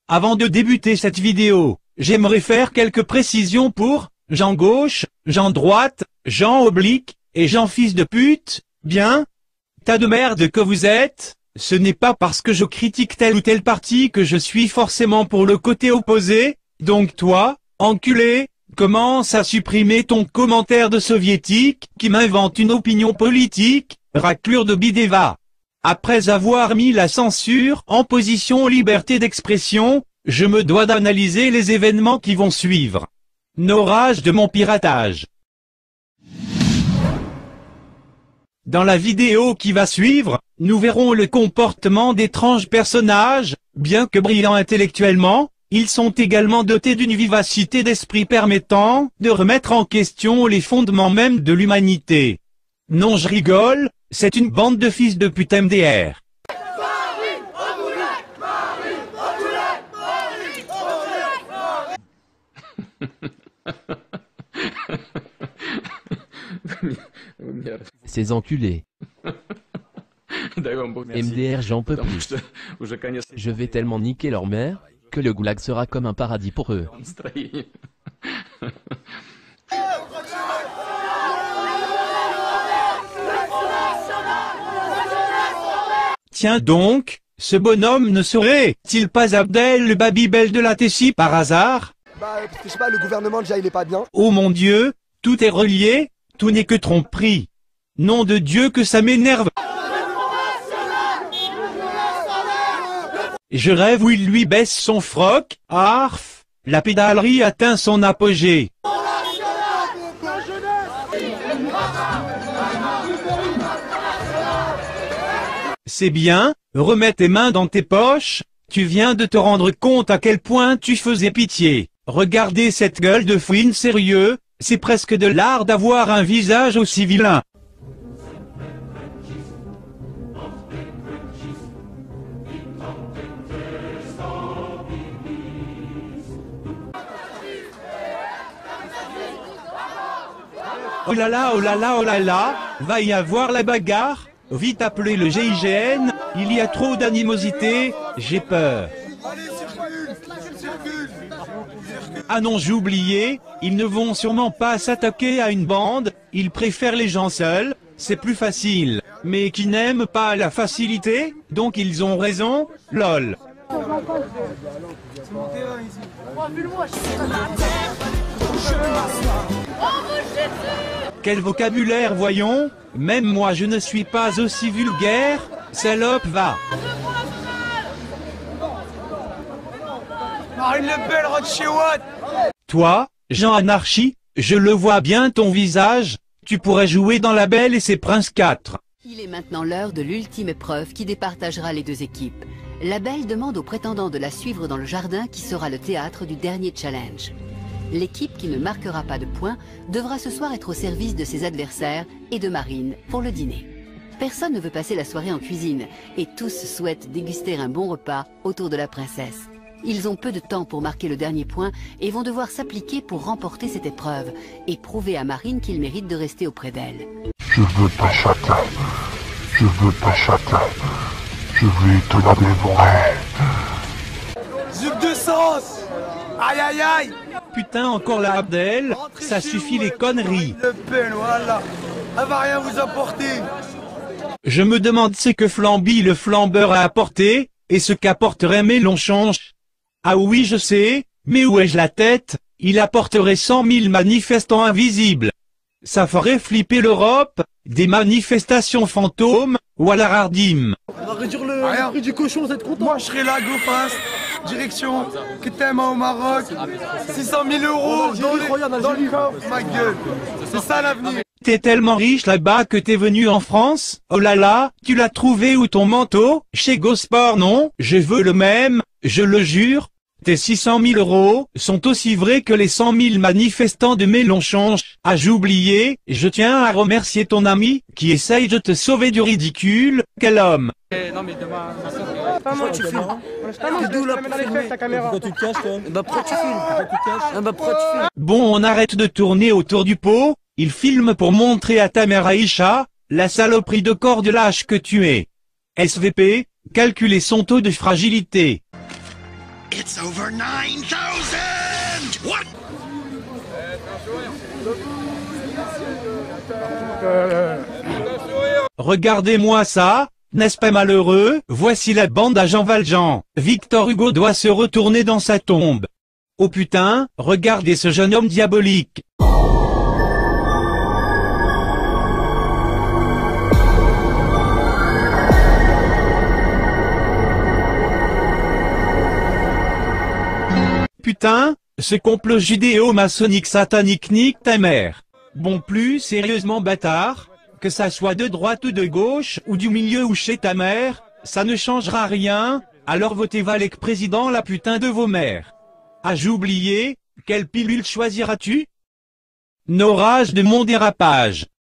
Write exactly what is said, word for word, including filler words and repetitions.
Avant de débuter cette vidéo, j'aimerais faire quelques précisions pour Jean gauche, Jean droite, Jean oblique, et Jean fils de pute, bien? Tas de merde que vous êtes, ce n'est pas parce que je critique tel ou tel parti que je suis forcément pour le côté opposé, donc toi, enculé, commence à supprimer ton commentaire de soviétique qui m'invente une opinion politique, raclure de bideva. Après avoir mis la censure en position liberté d'expression, je me dois d'analyser les événements qui vont suivre. N'orage de mon piratage. Dans la vidéo qui va suivre, nous verrons le comportement d'étranges personnages, bien que brillants intellectuellement, ils sont également dotés d'une vivacité d'esprit permettant de remettre en question les fondements même de l'humanité. Non, je rigole, c'est une bande de fils de pute M D R. Ces enculés. M D R, j'en peux plus. Je vais tellement niquer leur mère, que le goulag sera comme un paradis pour eux. Tiens donc, ce bonhomme ne serait-il pas Abdel le Babybel de la Tessie par hasard? Bah, parce que je sais pas, le gouvernement déjà il est pas bien. Oh mon Dieu, tout est relié, tout n'est que tromperie. Nom de Dieu que ça m'énerve. Je rêve où il lui baisse son froc, arf, la pédalerie atteint son apogée. C'est bien, remets tes mains dans tes poches, tu viens de te rendre compte à quel point tu faisais pitié. Regardez cette gueule de fouine sérieux, c'est presque de l'art d'avoir un visage aussi vilain. Oh là là, oh là là, oh là là, va y avoir la bagarre, vite appeler le G I G N, il y a trop d'animosité, j'ai peur. Ah non, j'ai oublié, ils ne vont sûrement pas s'attaquer à une bande, ils préfèrent les gens seuls, c'est plus facile, mais qui n'aiment pas la facilité, donc ils ont raison, lol. Quel vocabulaire voyons, même moi je ne suis pas aussi vulgaire, salope va. Marine Le Pen rentre chez Watt. Toi, Jean Anarchie, je le vois bien ton visage, tu pourrais jouer dans La Belle et ses Princes quatre. Il est maintenant l'heure de l'ultime épreuve qui départagera les deux équipes. La Belle demande aux prétendants de la suivre dans le jardin qui sera le théâtre du dernier challenge. L'équipe qui ne marquera pas de points devra ce soir être au service de ses adversaires et de Marine pour le dîner. Personne ne veut passer la soirée en cuisine et tous souhaitent déguster un bon repas autour de la princesse. Ils ont peu de temps pour marquer le dernier point et vont devoir s'appliquer pour remporter cette épreuve et prouver à Marine qu'il mérite de rester auprès d'elle. Je veux ta chatte, je veux ta chatte, je vais te la dévorer. Zup de sens. Aïe aïe aïe. Putain encore la Abdel, ça suffit les conneries. Le Pen, voilà. Elle va rien vous apporter. Je me demande ce que Flamby le flambeur a apporté, et ce qu'apporterait Mélenchon. Ah oui je sais, mais où ai-je la tête, il apporterait cent mille manifestants invisibles. Ça ferait flipper l'Europe, des manifestations fantômes, ou à la Rardim. On va réduire le, le prix du cochon, vous êtes content? Moi je serai là, go fast, direction, que t'aimes au Maroc, six cent mille euros dans, les, dans le coffre, ma gueule, c'est ça l'avenir. T'es tellement riche là-bas que t'es venu en France, oh là là, tu l'as trouvé où ton manteau? Chez Gosport non, je veux le même, je le jure. Tes six cent mille euros sont aussi vrais que les cent mille manifestants de Mélenchon. Ah j'ai oublié, je tiens à remercier ton ami, qui essaye de te sauver du ridicule, quel homme. Eh, non mais demain... Pourquoi tu filmes? T'es d'où là pour filmer? Pourquoi tu te caches toi? Bah pourquoi tu filmes? Pourquoi tu te caches? Bah pourquoi tu filmes? Bon on arrête de tourner autour du pot, il filme pour montrer à ta mère Aïcha, la saloperie de corps de lâche que tu es. S V P, calculer son taux de fragilité. It's over nine thousand! What? Regardez-moi ça, n'est-ce pas malheureux? Voici la bande à Jean Valjean. Victor Hugo doit se retourner dans sa tombe. Oh putain, regardez ce jeune homme diabolique. Putain, ce complot judéo-maçonnique satanique nique ta mère. Bon, plus sérieusement bâtard, que ça soit de droite ou de gauche ou du milieu ou chez ta mère, ça ne changera rien, alors votez Valek président la putain de vos mères. As-je oublié, quelle pilule choisiras-tu? Norage de mon dérapage.